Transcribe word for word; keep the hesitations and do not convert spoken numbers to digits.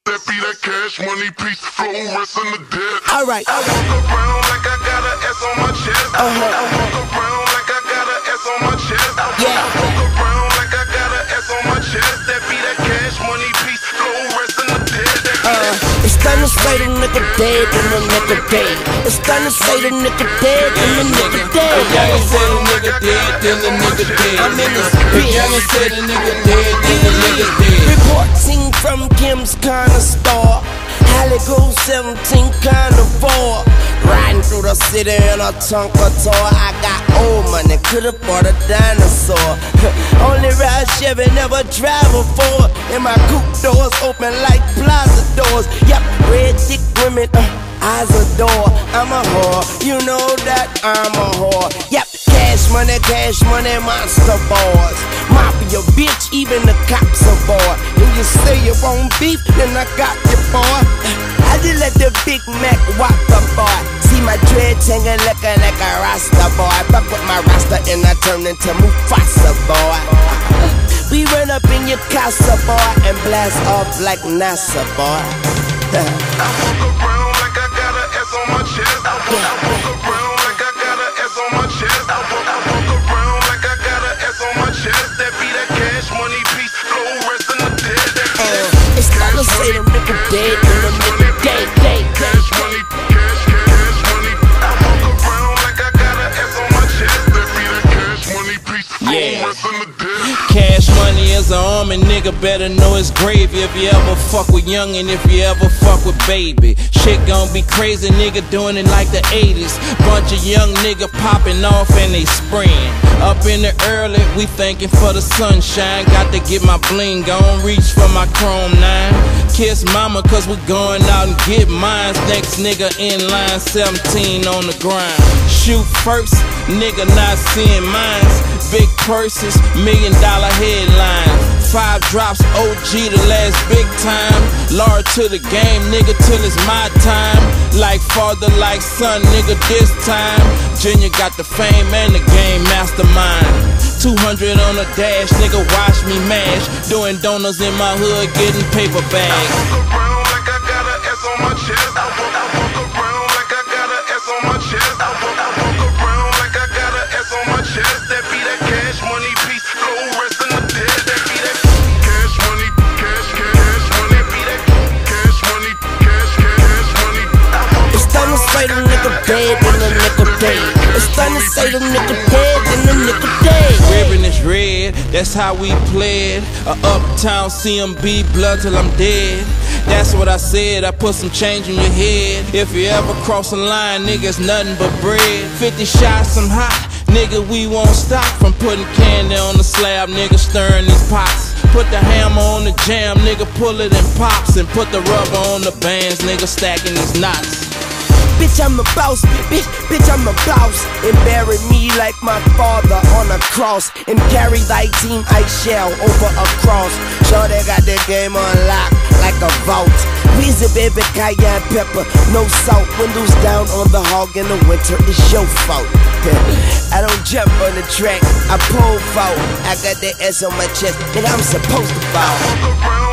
That be that cash money piece, flow rest in the dead. Alright, I walk around like I got an S on my chest. Uh-huh. I walk around like I got an S on my chest. I Yeah. walk around like I got an S on my chest. That be that cash money piece, flow rest in the dead. Uh, it's time to say the nigga dead in the nigga dead. It's time to say the nigga dead in the nigga dead. Y'all say the nigga dead, then the nigga dead. I'm in this Y'all bitch. say the nigga dead, then the nigga dead. Reporting from Kim's Corner Store. Halligo seventeen Carnivore. Riding through the city in a Tonka tour. I got old money, could've bought a dinosaur. Only ride Chevy, never drive a Ford. And my coupe doors open like plaza doors. Yep, red dick women, uh, eyes adore. I'm a whore, you know that I'm a whore. Yep, cash money, cash money, monster boys. Mafia bitch, even the cops are bored. And you say you won't beef, then I got you, boy. I just let the Big Mac walk the boy. See my dreads hanging looking like a Rasta boy. Fuck with my Rasta and I turn into Mufasa boy. We run up in your casa boy and blast off like NASA boy. I walk around like I got an S on my chest. I walk, I walk around like I got an S on my chest. I walk, I walk around like I got an S on my chest. That be that cash money piece, flow rest in the dead. That be that Uh, it's time to say the nigga dead and the nigga dead, dead, cash money, cash, cash, cash money. I walk around like I got an S on my chest. That be that cash money piece, flow Yeah. rest in the dead. Cash money is an arm and nigga better know it's gravy. If you ever fuck with young and if you ever fuck with baby, shit gon' be crazy, nigga doing it like the eighties. Bunch of young nigga popping off and they spraying. Up in the early, we thanking for the sunshine. Got to get my bling on, reach for my chrome nine. Kiss mama cause we going out and get mines. Next nigga in line, seventeen on the grind. Shoot first, nigga not seeing mines. Big purses, million dollar headline. Five drops, O G the last big time. Large to the game, nigga, till it's my time. Like father, like son, nigga, this time. Junior got the fame and the game mastermind. two hundred on the dash, nigga, watch me mash. Doing donuts in my hood, getting paper bags. I walk around like I got an S on my chest. I walk, I walk around like I got an S on my chest. I walk, I walk around like I got an S on my chest. That be that cash money piece, flow rest in the dead. That be that cash money, cash, cash, cash money. That be that cash money, cash, cash, cash money. I walk It's time to say the nigga dead and the nigga dead. It's time to say the nigga dead and the nigga dead. Ribbon is red, that's how we played. A uptown C M B, blood till I'm dead. That's what I said, I put some change in your head. If you ever cross a line, niggas nothing but bread. fifty shots, I'm hot, nigga, we won't stop. From putting candy on the slab, nigga, stirring these pots. Put the hammer on the jam, nigga, pull it and pops. And put the rubber on the bands, nigga, stacking these knots. Bitch, I'm a boss, bitch, bitch, I'm a boss. And bury me like my father on a cross. And carry thy team I shall over a cross. Sure they got the game on lock like a vault. Weezy baby, cayenne pepper, no salt. Windows down on the hog in the winter, it's your fault. I don't jump on the track, I pole vault. I got that S on my chest that I'm supposed to fall. around